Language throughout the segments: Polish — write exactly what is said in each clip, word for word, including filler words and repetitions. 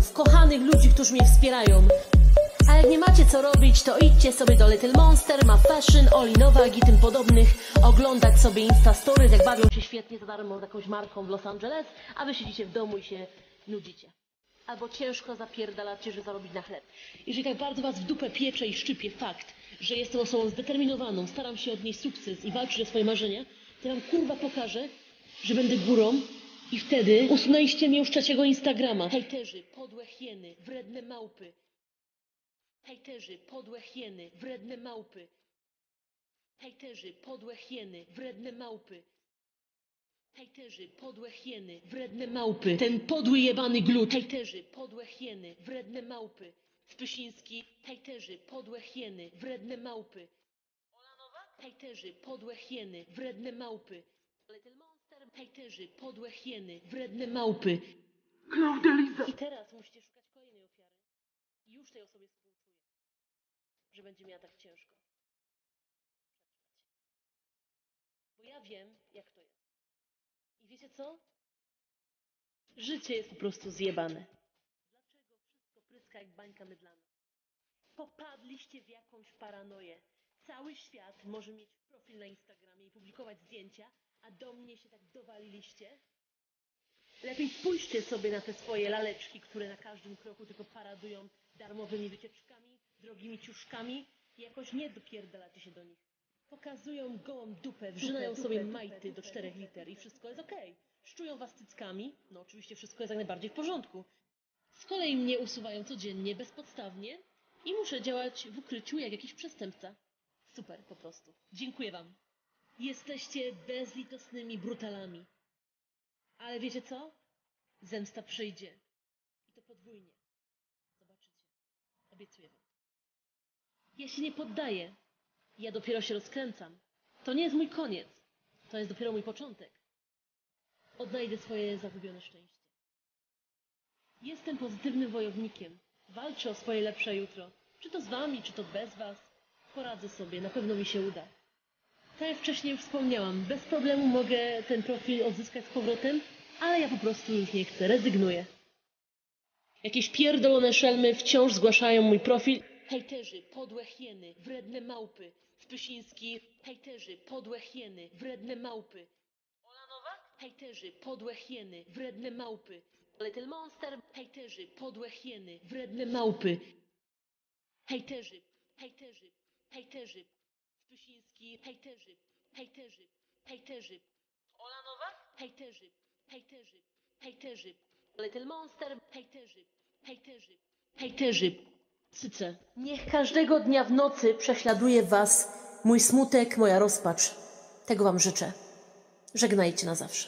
widzów, kochanych ludzi, którzy mnie wspierają. A jak nie macie co robić, to idźcie sobie do Little Monster, Ma Fashion, Oli Nowak i tym podobnych, oglądać sobie Insta Stories, jak bawią się świetnie za darmo z jakąś marką w Los Angeles, a wy siedzicie w domu i się nudzicie. Albo ciężko zapierdalacie, żeby zarobić na chleb. Jeżeli tak bardzo was w dupę piecze i szczypie fakt, że jestem osobą zdeterminowaną, staram się odnieść sukces i walczyć o swoje marzenia, to ja wam kurwa pokażę, że będę górą i wtedy usunęliście mnie już trzeciego Instagrama. Hejterzy, podłe hieny, wredne małpy. Hejterzy, podłe hieny, wredne małpy. Hejterzy, podłe hieny, wredne małpy. Hejterzy, podłe hieny, wredne małpy. Ten podły jebany glut. Hejterzy, podłe hieny, wredne małpy. Spysiński. Hejterzy, podłe hieny, wredne małpy. Ola Nowak? Hejterzy, podłe hieny, wredne małpy. Little Monster. Hejterzy, podłe hieny, wredne małpy. Klaudelisa. I teraz musicie szukać kolejnej ofiary. I już tej osobie współczuję, że będzie miała tak ciężko. Bo ja wiem, jak to jest. I wiecie co? Życie jest po prostu zjebane. Dlaczego wszystko pryska jak bańka mydlana? Popadliście w jakąś paranoję. Cały świat może mieć profil na Instagramie i publikować zdjęcia, a do mnie się tak dowaliliście? Lepiej spójrzcie sobie na te swoje laleczki, które na każdym kroku tylko paradują darmowymi wycieczkami, drogimi ciuszkami i jakoś nie dopierdalacie się do nich. Pokazują gołą dupę, wrzynają sobie majty do czterech liter i wszystko jest okej. Szczują was cyckami, no oczywiście wszystko jest jak najbardziej w porządku. Z kolei mnie usuwają codziennie, bezpodstawnie i muszę działać w ukryciu jak jakiś przestępca. Super po prostu. Dziękuję wam. Jesteście bezlitosnymi brutalami. Ale wiecie co? Zemsta przyjdzie. I to podwójnie. Zobaczycie. Obiecuję wam. Ja się nie poddaję. Ja dopiero się rozkręcam. To nie jest mój koniec. To jest dopiero mój początek. Odnajdę swoje zagubione szczęście. Jestem pozytywnym wojownikiem. Walczę o swoje lepsze jutro. Czy to z wami, czy to bez was. Poradzę sobie. Na pewno mi się uda. Tak jak wcześniej już wspomniałam, bez problemu mogę ten profil odzyskać z powrotem, ale ja po prostu już nie chcę. Rezygnuję. Jakieś pierdolone szelmy wciąż zgłaszają mój profil. Hejterzy, podłe hieny, wredne małpy. Spysiński. Hejterzy, podłe hieny, wredne małpy. Ola Nowak? Hejterzy, podłe hieny, wredne małpy. Little Monster. Hejterzy, podłe hieny, wredne małpy. Hejterzy, hejterzy, hejterzy. Spysiński. Hejterzy, hejterzy, hejterzy. Ola Nowak? Hejterzy, hejterzy, hejterzy. Little Monster. Hejterzy, hejterzy, hejterzy. Cyce. Niech każdego dnia w nocy prześladuje was mój smutek, moja rozpacz. Tego wam życzę. Żegnajcie na zawsze.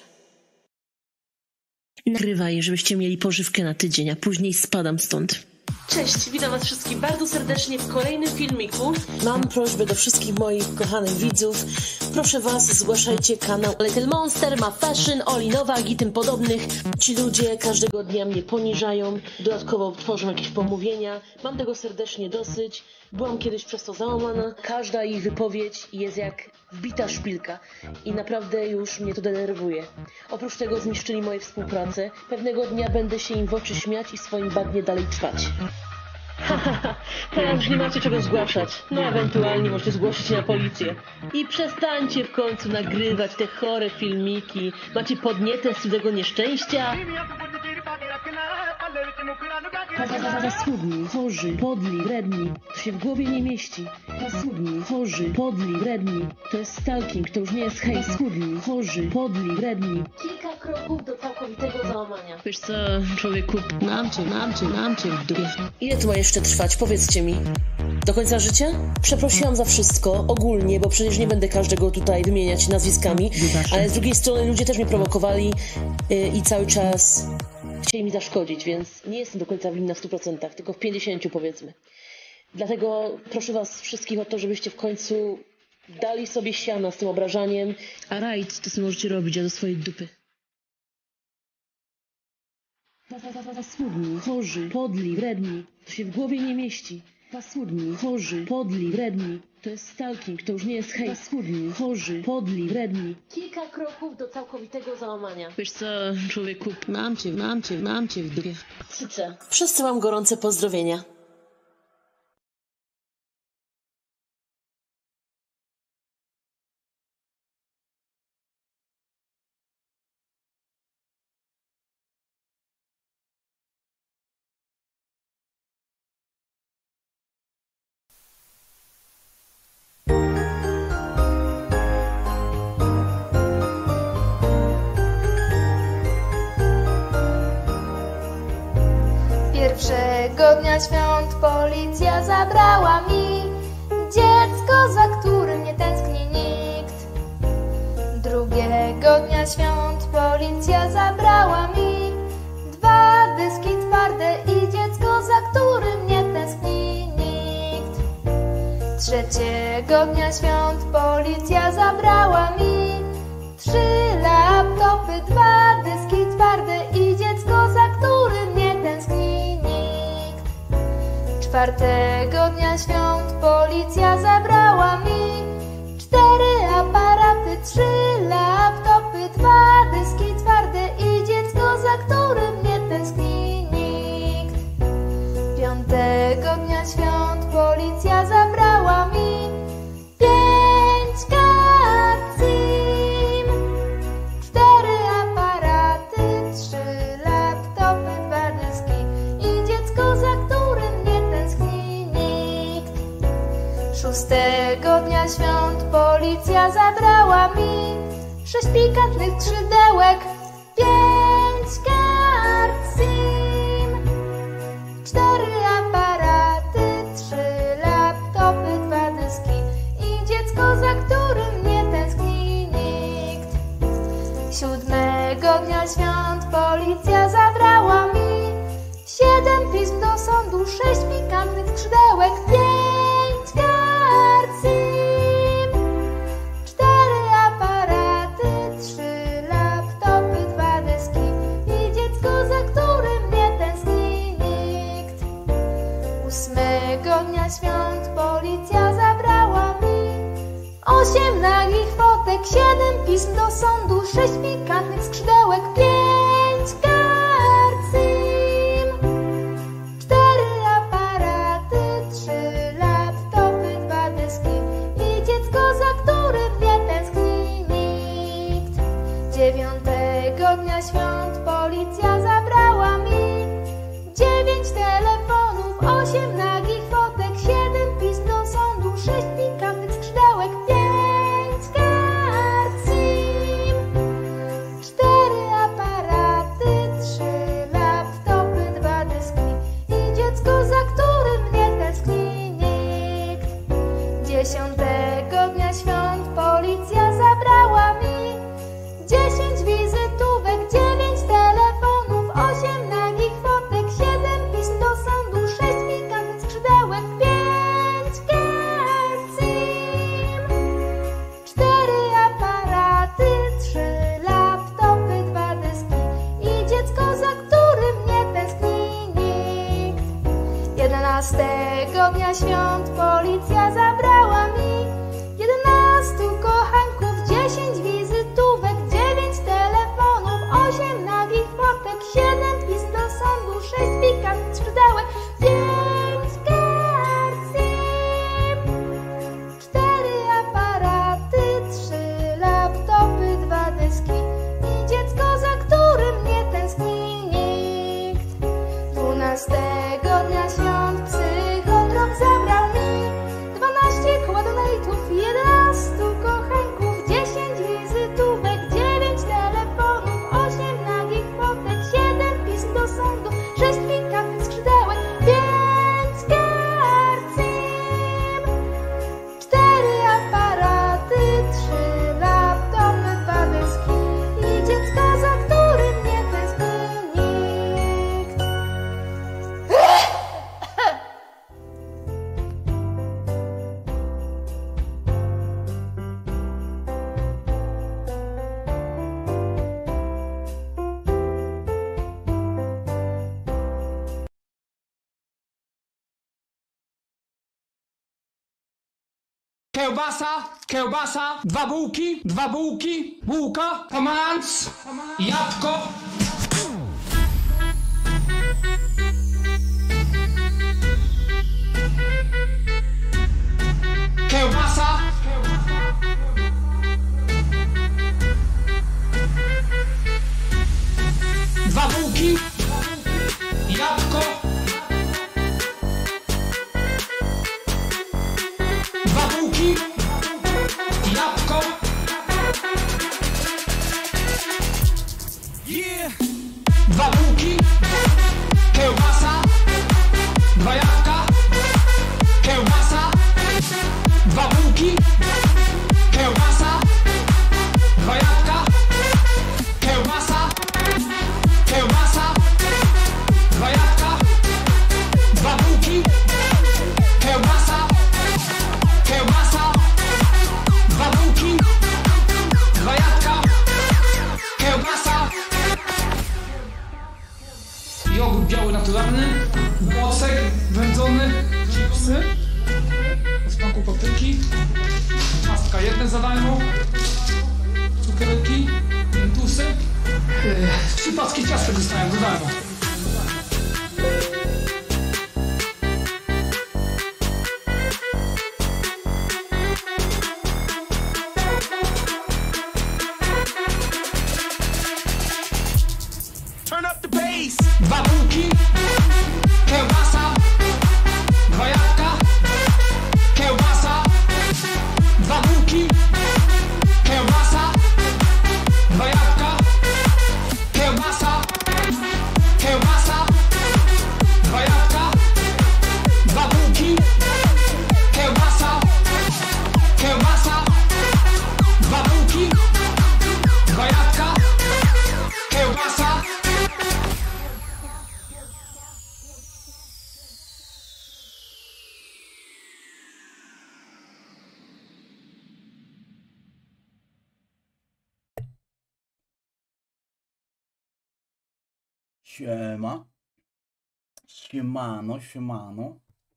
Nagrywaj, żebyście mieli pożywkę na tydzień, a później spadam stąd. Cześć, witam was wszystkich bardzo serdecznie w kolejnym filmiku. Mam prośbę do wszystkich moich kochanych widzów. Proszę was, zgłaszajcie kanał Little Monster, Ma Fashion, Oli Nowak i tym podobnych. Ci ludzie każdego dnia mnie poniżają, dodatkowo tworzą jakieś pomówienia. Mam tego serdecznie dosyć. Byłam kiedyś przez to załamana. Każda ich wypowiedź jest jak wbita szpilka i naprawdę już mnie to denerwuje. Oprócz tego zniszczyli moje współpracę. Pewnego dnia będę się im w oczy śmiać i w swoim bagnie dalej trwać. Hahaha, teraz już nie macie czego zgłaszać. No ewentualnie możecie zgłosić się na policję. I przestańcie w końcu nagrywać te chore filmiki. Macie podnietę z cudzego nieszczęścia. Paskudni, chorzy, podli, wredni. To się w głowie nie mieści. Paskudni, chorzy, podli, wredni. To jest stalking, to już nie jest hejt. Paskudni, chorzy, podli, wredni. Kilka kroków do całkowitego załamania. Wiesz co, człowieku, mam cię, mam cię, mam cię w dupie. Ile to ma jeszcze trwać? Powiedzcie mi. Do końca życia? Przeprosiłam za wszystko, ogólnie, bo przecież nie będę każdego tutaj wymieniać nazwiskami, ale z drugiej strony ludzie też mnie prowokowali yy, i cały czas chcieli mi zaszkodzić, więc nie jestem do końca winna w stu procentach, tylko w pięćdziesięciu powiedzmy. Dlatego proszę was wszystkich o to, żebyście w końcu dali sobie siana z tym obrażaniem, a rajd to sobie możecie robić, a do swojej dupy. Paskudni, chorzy, podli, wredni. To się w głowie nie mieści. Paskudni, chorzy, podli, wredni. To jest stalking, to już nie jest hejt. Paskudni, chorzy, podli, wredni. Kilka kroków do całkowitego załamania. Wiesz co, człowieku, mam cię, mam cię, mam cię w dupie. Cyce. Przesyłam gorące pozdrowienia. Pierwszego dnia świąt policja zabrała mi dziecko, za którym nie tęskni nikt. Drugiego dnia świąt policja zabrała mi dwa dyski twarde i dziecko, za którym nie tęskni nikt. Trzeciego dnia świąt policja zabrała mi trzy laptopy, dwa dyski twarde i dziecko, za którym nie tęskni nikt. Czwartego dnia świąt policja zabrała mi cztery aparaty, trzy laptopy, dwa dyski twarde i dziecko, za którym nie tęskni nikt. Piątego dnia świąt policja zabrała mi pięć kart SIM, cztery aparaty, trzy laptopy, dwa dyski i dziecko, za którym nie tęskni nikt. Szóstego dnia świąt policja zabrała mi sześć pikantnych skrzydełek, pięć kart SIM, cztery aparaty, trzy laptopy, dwa dyski i dziecko, za którym nie tęskni nikt. Siódmego dnia świąt policja zabrała mi siedem pism do sądu, sześć pikantnych skrzydełek, pięć kart SIM, cztery aparaty, trzy laptopy, dwa dyski i dziecko, za którym nie tęskni nikt. Ósmego dnia świąt policja zabrała mi osiem nagich fotek, siedem pism do sądu, sześć pikantnych skrzydełek, pięć kart SIM, cztery aparaty, trzy laptopy, dwa dyski i dziecko, za którym nie tęskni nikt. Dziewiątego dnia świąt policja zabrała mi dziewięć telefonów, osiem nagich fotek, siedem pism do sądu, sześć pikantnych skrzydełek, pięć kart SIM, cztery aparaty, trzy laptopy, dwa dyski i dziecko, za którym nie tęskni nikt. Dziesiątego dnia świąt policja zabrała mi dziesięć wizytówek, dziewięć telefonów, osiem nagich fotek, siedem pism do sądu, sześć pikantnych skrzydełek, pięć kart SIM, cztery aparaty, trzy laptopy, dwa dyski i dziecko, za którym nie tęskni nikt. Jedenastego dnia świąt policja zabrała mi jedenastu kochanków, dziesięć wizytówek, dziewięć telefonów, osiem nagich fotek, siedem pism do sądu, sześć pikantnych skrzydełek, pięć kart SIM, cztery aparaty, trzy laptopy, dwa dyski i dziecko, za którym nie tęskni nikt. Dwunastego dnia świąt psychotrop zabrał mi dwanaście kładonate'ów, jedenastu kochanków, dziesięć wizytówek, dziewięć telefonów, osiem nagich fotek, siedem pism do sądu, sześć pikantnych skrzydełek, Kiełbasa, kiełbasa, dwa bułki, dwa bułki, bułka, pomarańcz, jabłko. Kiełbasa. Dwa bułki, jabłko. Dwa bułki, jabłko. Yeah. Dwa bułki, kiełbasa, dwa jabłka, kiełbasa, dwa bułki, kiełbasa, dwa jabłka, kiełbasa, kiełbasa, dwa jabłka, dwa bułki, kiełbasa, kiełbasa, dwa bułki, dwa jabłka, kiełbasa. Jogurt biały naturalny, bocek wędzony, chipsy o smaku papryki, ciastka jedne za darmo, cukierki, mentusy, yy, trzy paczki ciastek dostałem za darmo. Turn up the bass. Dwa bułki, kiełbasa, dwa jabłka, kiełbasa, dwa bułki, kiełbasa, dwa jabłka, kiełbasa, kiełbasa, dwa jabłka, dwa bułki, kiełbasa, kiełbasa, dwa bułki, dwa jabłka, kiełbasa. Siema. Siemano, siemano.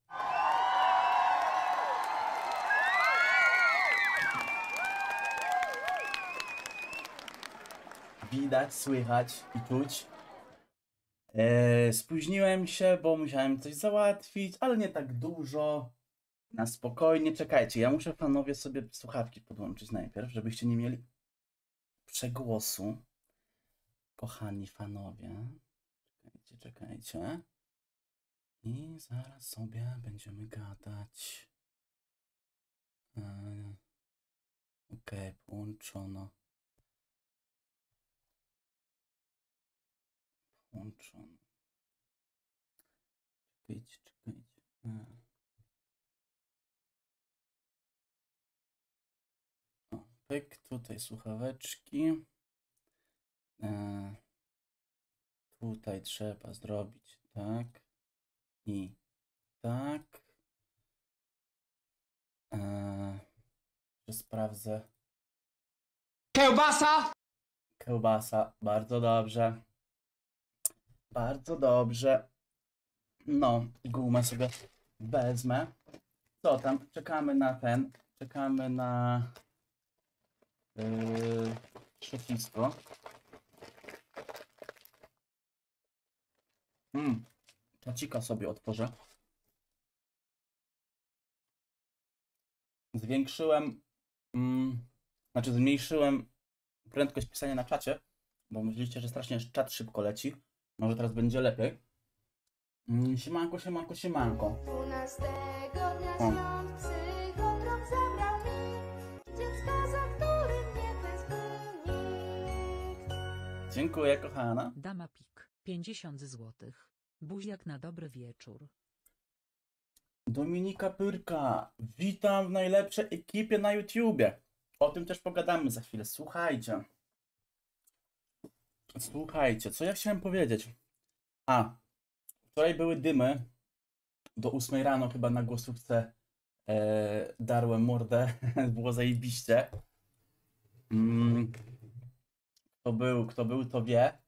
Widać, słychać i czuć. Eee, spóźniłem się, bo musiałem coś załatwić, ale nie tak dużo. Na spokojnie, czekajcie, ja muszę panowie sobie słuchawki podłączyć najpierw, żebyście nie mieli przegłosu. Kochani fanowie. Czekajcie, czekajcie. I zaraz sobie będziemy gadać. Eee, Okej, okay, połączono. Połączono. Czekajcie, czekajcie. Eee. O, pyk, tutaj słuchaweczki. Eee. Tutaj trzeba zrobić tak i tak. Eee, że sprawdzę. Kiełbasa! Kiełbasa, bardzo dobrze. Bardzo dobrze. No, gumę sobie wezmę. Co tam? Czekamy na ten. Czekamy na yy, trzecisko. Mm, Czacika sobie otworzę. Zwiększyłem, mm, znaczy zmniejszyłem prędkość pisania na czacie, bo myślicie, że strasznie czat szybko leci. Może teraz będzie lepiej. Mm, siemanko, siemanko, siemanko. dwunastego dnia O. świąt psychotrop zabrał mi dziecko, za którym nie tęsknił nikt. Dziękuję, kochana. Dama Pik, pięćdziesiąt złotych. Buziak na dobry wieczór. Dominika Pyrka, witam w najlepszej ekipie na YouTubie. O tym też pogadamy za chwilę. Słuchajcie. Słuchajcie, co ja chciałem powiedzieć? A, wczoraj były dymy. Do ósmej rano chyba na głosówce e, darłem mordę. Było zajebiście. Mm. Kto był, kto był, to wie.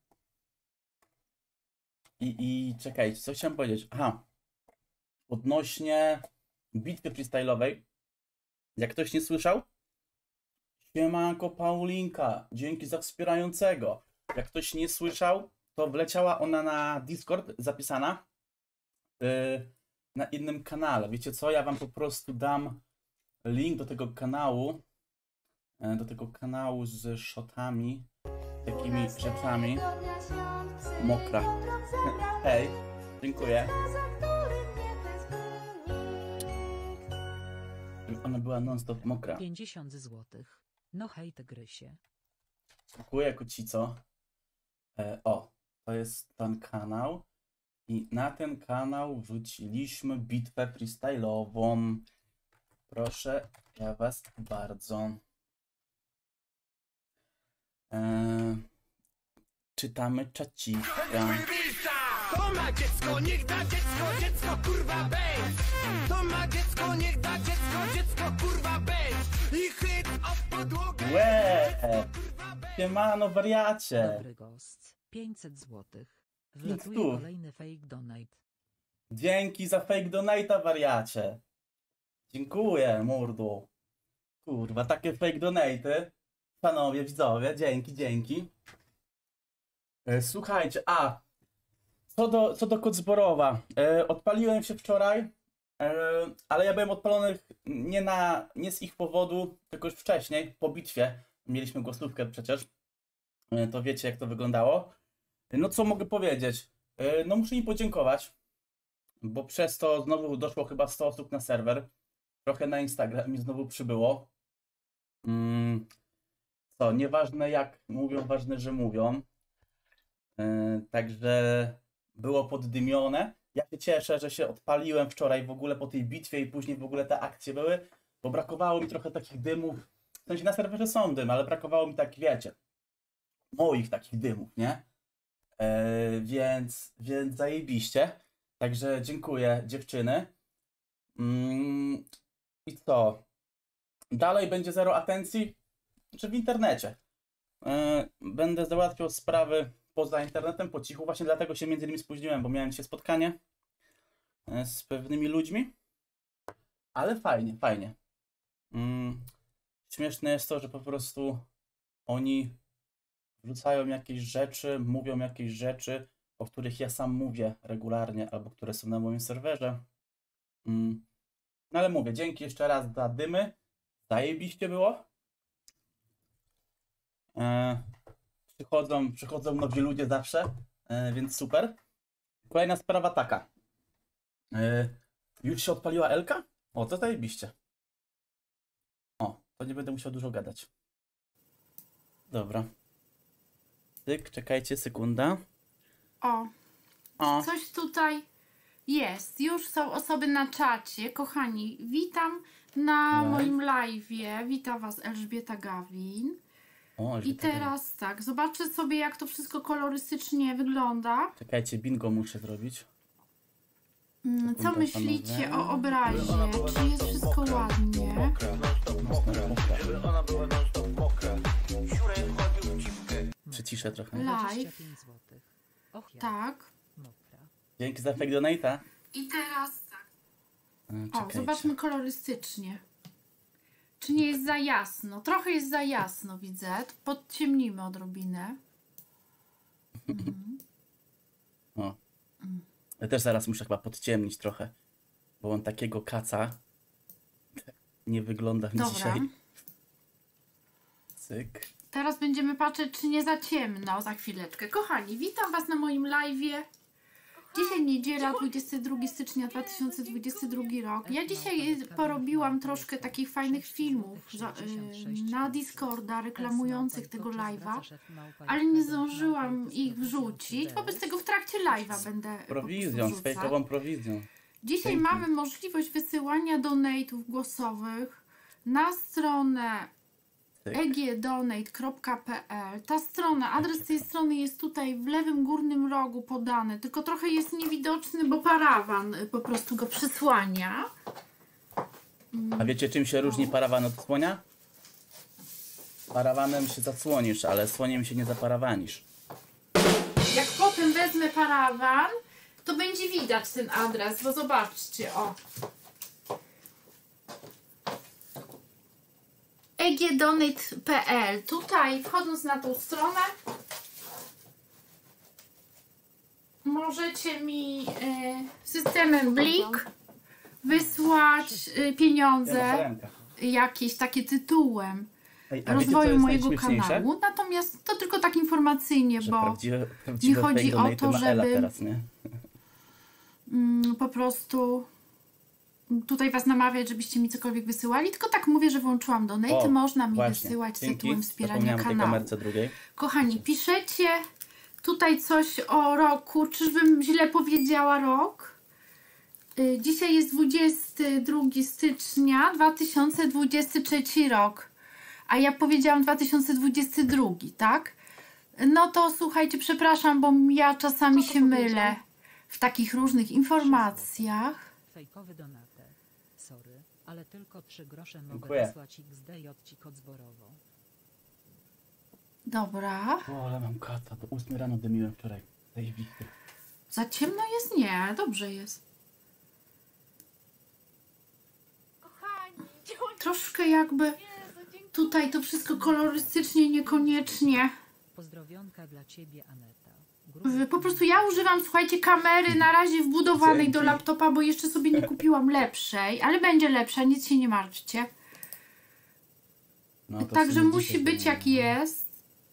I, i czekajcie, co chciałem powiedzieć? Aha. Odnośnie bitwy freestyle'owej. Jak ktoś nie słyszał? Siemanko Paulinka, dzięki za wspierającego. Jak ktoś nie słyszał, to wleciała ona na Discord zapisana yy, na innym kanale. Wiecie co? Ja wam po prostu dam link do tego kanału, yy, do tego kanału z shotami, takimi rzeczami. Mokra. Hej, dziękuję. Ona była non-stop mokra. pięćdziesiąt złotych. No hej tygrysie. Dziękuję, kocico. E, o, to jest ten kanał. I na ten kanał wrzuciliśmy bitwę freestyle'ową. Proszę, ja was bardzo. E, czytamy czacika. To ma dziecko, niech da dziecko, dziecko kurwa być. To ma dziecko, niech da dziecko, dziecko kurwa być. I chyt o podłogę. Łe! Siemano, wariacie! Dobry gość. pięćset złotych. Nic Wlatuje tu. kolejny fake donate. Dzięki za fake donate'a, wariacie. Dziękuję, mordo. Kurwa, takie fake donate'y. Panowie, widzowie, dzięki, dzięki. E, słuchajcie, a co do, co do Kocborowa. E, odpaliłem się wczoraj, e, ale ja byłem odpalony nie, na, nie z ich powodu, tylko już wcześniej, po bitwie. Mieliśmy głosówkę przecież. E, to wiecie, jak to wyglądało. No co mogę powiedzieć? E, no muszę im podziękować, bo przez to znowu doszło chyba sto osób na serwer. Trochę na Instagram mi znowu przybyło. Mm, co, nieważne jak mówią, ważne, że mówią. Yy, także było poddymione. Ja się cieszę, że się odpaliłem wczoraj w ogóle po tej bitwie i później w ogóle te akcje były, bo brakowało mi trochę takich dymów. W sensie na serwerze są dymy, ale brakowało mi tak, wiecie, moich takich dymów, nie? Yy, więc, więc zajebiście. Także dziękuję, dziewczyny. Mm, I co? Dalej będzie zero atencji? Czy w internecie? Yy, będę załatwiał sprawy poza internetem po cichu. Właśnie dlatego się między innymi spóźniłem, bo miałem dzisiaj spotkanie yy, z pewnymi ludźmi. Ale fajnie, fajnie. Yy, śmieszne jest to, że po prostu oni wrzucają jakieś rzeczy, mówią jakieś rzeczy, o których ja sam mówię regularnie, albo które są na moim serwerze. Mm. No ale mówię, dzięki jeszcze raz za dymy. Zajebiście było. E, przychodzą, przychodzą nowi ludzie zawsze, e, więc super. Kolejna sprawa taka. E, już się odpaliła Elka? O, to zajebiście. O, to nie będę musiał dużo gadać. Dobra. Tyk, czekajcie, sekunda. O, O. coś tutaj jest. Już są osoby na czacie. Kochani, witam na Live. moim live'ie. Witam Was Elżbieta Gawin. O, I Elżbieta Gawin. teraz tak, zobaczę sobie, jak to wszystko kolorystycznie wygląda. Czekajcie, bingo muszę zrobić. Mm, Co Sekunda, myślicie panowie. o obrazie? Czy jest wszystko ładnie? Żeby ona była non stop mokra. Siurek chodził w cipkę. Przyciszę trochę. Live. pięć złotych. Och ja. Tak. Mokra. Dzięki za fake donate'a. I teraz tak. E, O, czekajcie. zobaczmy kolorystycznie. Czy nie jest za jasno? Trochę jest za jasno, widzę. Podciemnimy odrobinę. Mhm. O. Ja też zaraz muszę chyba podciemnić trochę, bo on takiego kaca nie wygląda Dobra. dzisiaj. Cyk. Teraz będziemy patrzeć, czy nie za ciemno za chwileczkę. Kochani, witam Was na moim live'ie. Dzisiaj niedziela, dwudziestego drugiego stycznia dwa tysiące dwudziesty drugi rok. Ja dzisiaj porobiłam troszkę takich fajnych filmów za, y, na Discorda reklamujących tego live'a, ale nie zdążyłam ich wrzucić. Wobec tego w trakcie live'a będę po Prowizją, prostu z wrzucać. fejkową prowizją. Dzisiaj Dzięki. mamy możliwość wysyłania donate'ów głosowych na stronę Cyk. e g donate kropka p l. Ta strona, adres tej strony jest tutaj w lewym górnym rogu podany, tylko trochę jest niewidoczny, bo parawan po prostu go przysłania. A wiecie, czym się różni parawan od słonia? Parawanem się zasłonisz, ale słoniem się nie zaparawanisz. Jak potem wezmę parawan, to będzie widać ten adres, bo zobaczcie, o. e g donate kropka p l. Tutaj wchodząc na tą stronę możecie mi y, systemem Blik wysłać y, pieniądze jakieś takie tytułem Ej, a wiecie, co rozwoju jest mojego najśmieszniejsze? kanału. Natomiast to tylko tak informacyjnie, Że bo prawdziwe, prawdziwe chodzi fake o donaty to, ma Ela żeby- teraz, nie? mm, po prostu tutaj was namawiać, żebyście mi cokolwiek wysyłali, tylko tak mówię, że włączyłam donate, O, można mi właśnie. wysyłać z Dzięki. tytułem wspierania Zapomniałem o tej kanału. kamerce drugiej. Kochani, piszecie tutaj coś o roku. Czyżbym źle powiedziała rok? Y, Dzisiaj jest dwudziestego drugiego stycznia dwa tysiące dwudziesty trzeci rok, a ja powiedziałam dwa tysiące dwudziesty drugi, tak? No to słuchajcie, przepraszam, bo ja czasami się mylę w takich różnych informacjach. Fejkowy donater. Sorry, ale tylko trzy grosze mogę Dziękuję. wysłać X D J ci kod zborowo. Dobra. O, ale mam kata. Do ósmej rano dymiłem wczoraj. Zajebisty. Za ciemno jest? Nie, dobrze jest. Troszkę jakby tutaj to wszystko kolorystycznie niekoniecznie. Pozdrowionka dla ciebie, Aneta. W- Po prostu ja używam, słuchajcie, kamery na razie wbudowanej Dzięki. do laptopa, bo jeszcze sobie nie kupiłam lepszej, ale będzie lepsza, nic się nie martwcie. No, to Także w sumie musi dzisiaj być to- jak jest.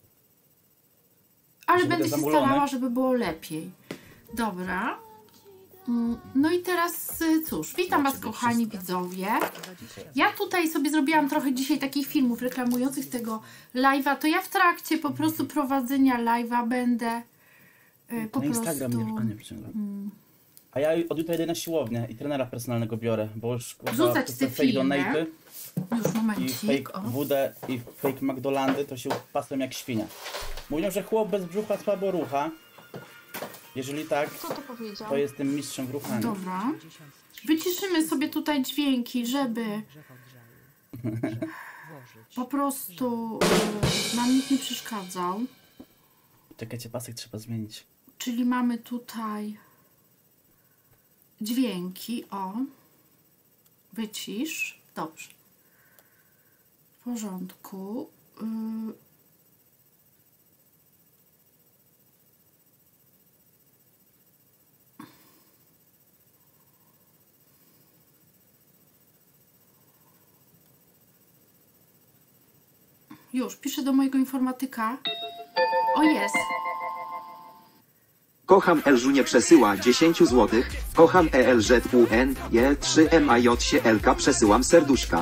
Ale Że będę będę się zamulony? starała, żeby było lepiej. Dobra. Mm, No i teraz y, cóż, witam was kochani widzowie. Ja tutaj sobie zrobiłam trochę dzisiaj takich filmów reklamujących tego live'a. To ja w trakcie po prostu prowadzenia live'a będę y, po Na Instagram prostu... mnie a nie przyciąga. A ja od jutra idę na siłownię i trenera personalnego biorę, bo już kurwa, Wrzucać przez te te fake filmy. donaty Już i momencik. fake O. W D i fake McDonaldy to się pasłem jak świnia. Mówią, że chłop bez brzucha słabo rucha. Jeżeli tak, Co to powiedział? to jestem mistrzem w ruchaniu. Dobra. Wyciszymy sobie tutaj dźwięki, żeby Grzech odżalu. Grzech włożyć. po prostu y, nam nikt nie przeszkadzał. Czekajcie, pasek trzeba zmienić. Czyli mamy tutaj dźwięki. O. Wycisz. Dobrze. W porządku. Y, Już, piszę do mojego informatyka. O, jest. Kocham Elżunie przesyła dziesięć złotych. Kocham E L Z U N E trzy M A J się Elka przesyłam serduszka.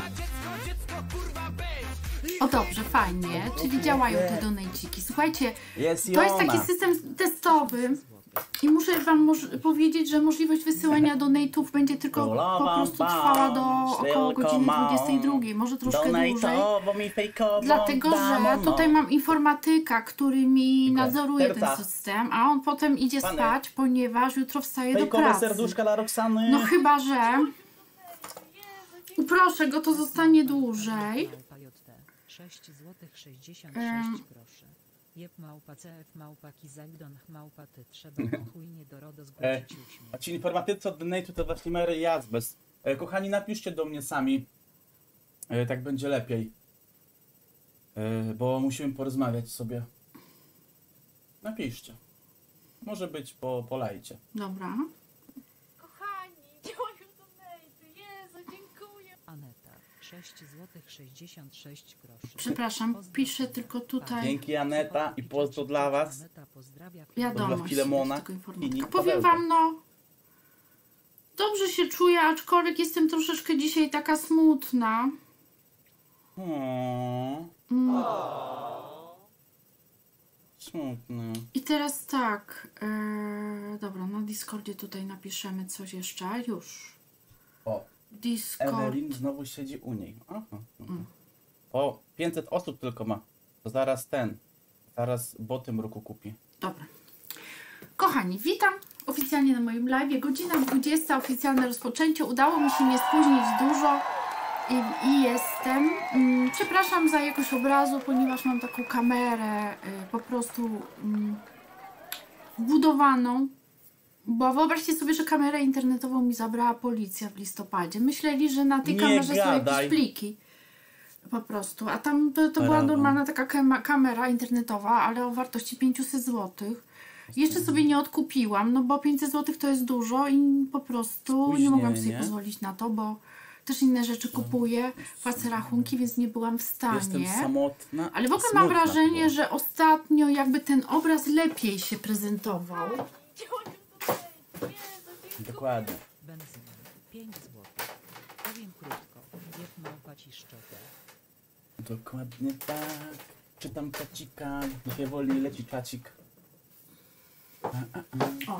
O, dobrze, fajnie. Czyli działają te donajciki. Słuchajcie, Jest to jest Jona. taki system testowy i muszę wam moż- powiedzieć, że możliwość wysyłania donate'ów będzie tylko po prostu trwała do około godziny dwudziestej drugiej, może troszkę dłużej. Donatowo mi fejkowo Dlatego, że damo, no. tutaj mam informatyka, który mi Dziękuję. nadzoruje Serca. ten system, a on potem idzie Pane. spać, ponieważ jutro wstaje do Fejkowe pracy. serduszka dla Roxany. No chyba, że uproszę go, to zostanie dłużej. Małpa J T. sześć złotych sześćdziesiąt Em. sześć groszy. Jeb małpa C F małpa Kizagdon małpa ty trzeba chujnie do RODO E, zgłosić uśmiech. a ci informatycy od donate'u to właśnie Mary Jazbez. E, kochani, napiszcie do mnie sami. E, tak będzie lepiej. E, bo musimy porozmawiać sobie. Napiszcie. Może być po, po lajcie. Dobra. Kochani, działają donaty. Jezu, dziękuję. Aneta. sześć złotych sześćdziesiąt sześć groszy. Przepraszam, Pozdrow piszę Aneta. tylko tutaj Dzięki Aneta i pozdro dla was. Aneta pozdrawia wiadomość Filemona z tego i informatyka. Pawełka. Powiem wam, no, dobrze się czuję, aczkolwiek jestem troszeczkę dzisiaj taka smutna. O, Mm. smutne. I teraz tak, e, dobra, na Discordzie tutaj napiszemy coś jeszcze, już. O, Discord, Ewelin znowu siedzi u niej. Aha. Mm. O, pięćset osób tylko ma. To zaraz ten. Zaraz boty mruku kupi. dobra. Kochani, witam oficjalnie na moim live. Godzina dwudziesta, oficjalne rozpoczęcie. Udało mi się nie spóźnić dużo i, i jestem. Mm, przepraszam za jakość obrazu, ponieważ mam taką kamerę y, po prostu mm, wbudowaną. Bo wyobraźcie sobie, że kamerę internetową mi zabrała policja w listopadzie. Myśleli, że na tej Nie kamerze są jakieś gadaj. pliki. Po prostu. A tam to, to była normalna taka kema- kamera internetowa, ale o wartości pięćset złotych. Jeszcze sobie nie odkupiłam, no bo pięćset złotych to jest dużo i po prostu Później, nie mogłam sobie nie? pozwolić na to, bo też inne rzeczy kupuję, płacę rachunki, więc nie byłam w stanie. Jestem samotna. Ale w ogóle mam smutna wrażenie, była. że ostatnio jakby ten obraz lepiej się prezentował. Dokładnie. Benzyna pięć złotych. Powiem krótko, jak małpa ci szczotę. Dokładnie tak. Czytam czacika. Dzisiaj woli leci czacik. O.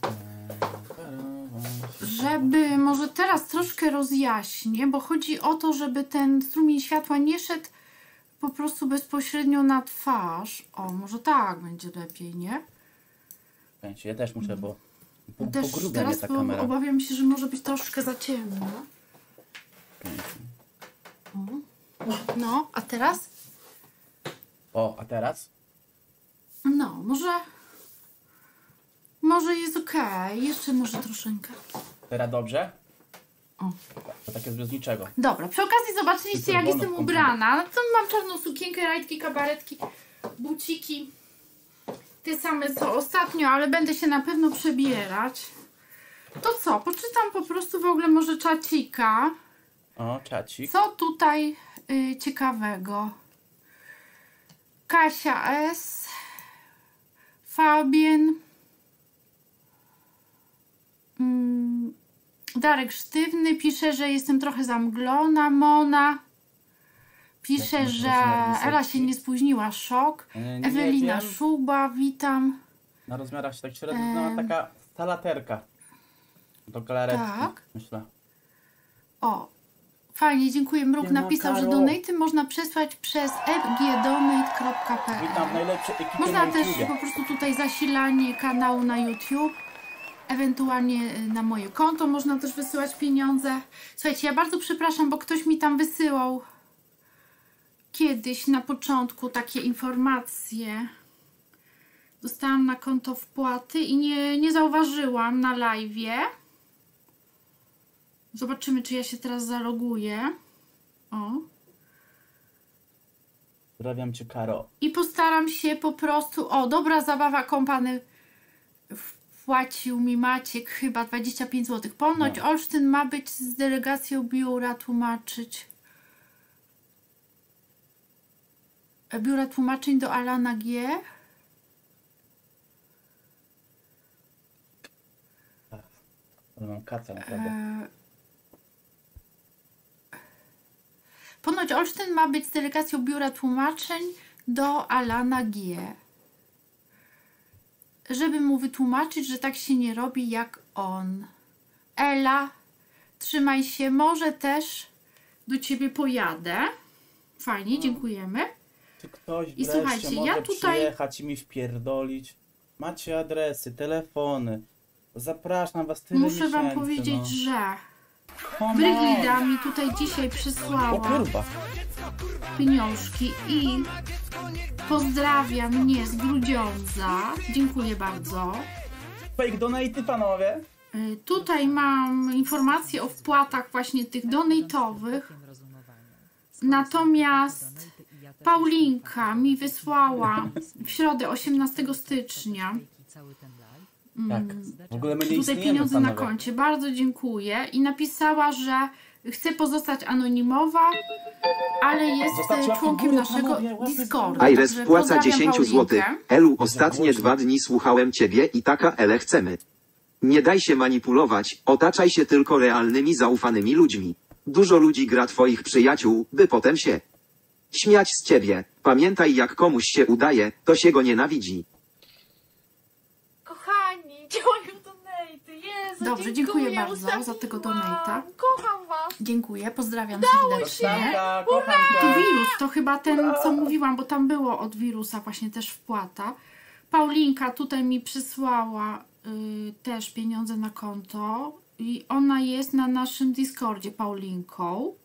Żeby może teraz troszkę rozjaśnię, bo chodzi o to, żeby ten strumień światła nie szedł po prostu bezpośrednio na twarz. O, może tak będzie lepiej, nie? Ja też muszę, bo po, Też pogrubia mnie teraz ta bo kamera. obawiam się, że może być troszkę za ciemno. No, a teraz? O, a teraz? No, może... Może jest okej. Jeszcze może troszeczkę. Teraz dobrze? O. To takie bez niczego. Dobra, przy okazji zobaczyliście, Super, jak wolno jestem w ubrana. To mam czarną sukienkę, rajtki, kabaretki, buciki. Te same co ostatnio, ale będę się na pewno przebierać. To co? Poczytam po prostu w ogóle może czacika. O, czacik. Co tutaj y, ciekawego? Kasia S. Fabien. Mm, Darek Sztywny pisze, że jestem trochę zamglona. Mona pisze, Jak że można Ela się nie spóźniła. Szok. E, nie Ewelina wiem. Szuba, witam. Na rozmiarach się tak średnio, Em. no, taka salaterka. Do galaretki, Tak. myślę. O, fajnie, dziękuję. Mruk Siema, napisał, że Karo. donaty można przesłać przez f g donate kropka p Witam w l. najlepszej ekipie Można na też YouTubie. po prostu tutaj zasilanie kanału na YouTube, ewentualnie na moje konto można też wysyłać pieniądze. Słuchajcie, ja bardzo przepraszam, bo ktoś mi tam wysyłał kiedyś na początku takie informacje. Dostałam na konto wpłaty i nie, nie zauważyłam na live'ie. Zobaczymy, czy ja się teraz zaloguję. O. Pozdrawiam cię, Karo. I postaram się po prostu... O, dobra zabawa kompany wpłacił mi Maciek chyba dwadzieścia pięć złotych. Ponoć No. Olsztyn ma być z delegacją biura tłumaczyć. Biura tłumaczeń do Alana G. Ale mam kaca naprawdę. E... Ponoć Olsztyn ma być z delegacją biura tłumaczeń do Alana G. Żeby mu wytłumaczyć, że tak się nie robi jak on. Ela, trzymaj się, może też do ciebie pojadę. Fajnie, dziękujemy. Czy ktoś I wreszcie słuchajcie, może ja tutaj- przyjechać i mi wpierdolić? Macie adresy, telefony. Zapraszam was tyle Muszę wam miesięcy, powiedzieć, no. że Come Brygida on. mi tutaj dzisiaj O przysłała kurwa. pieniążki i pozdrawia mnie z Grudziądza. Dziękuję bardzo. Fake donaty, panowie. Y, Tutaj mam informacje o wpłatach właśnie tych donatowych. Natomiast Paulinka mi wysłała w środę osiemnastego stycznia Tak. W ogóle my nie tutaj istniejemy, pieniądze na panowie. koncie. Bardzo dziękuję. I napisała, że chce pozostać anonimowa, ale jest Zostawcie łapki w członkiem górę, naszego panowie, łapy w Discordu. górę. Aires Także wpłaca pozdrawiam dziesięć Paulinkę. złotych. Elu, ostatnie głośno. dwa dni słuchałem ciebie i taka ele chcemy. Nie daj się manipulować, otaczaj się tylko realnymi, zaufanymi ludźmi. Dużo ludzi gra twoich przyjaciół, by potem się śmiać z ciebie. Pamiętaj, jak komuś się udaje, to się go nienawidzi. Kochani, działają donaty. Jezu, Dobrze, dziękuję bardzo za tego donata. Kocham was. Dziękuję, pozdrawiam serdecznie. Roxanka, kocham To cię. wirus, to chyba ten, co mówiłam, bo tam było od wirusa właśnie też wpłata. Paulinka tutaj mi przysłała y, też pieniądze na konto i ona jest na naszym Discordzie, Paulinką.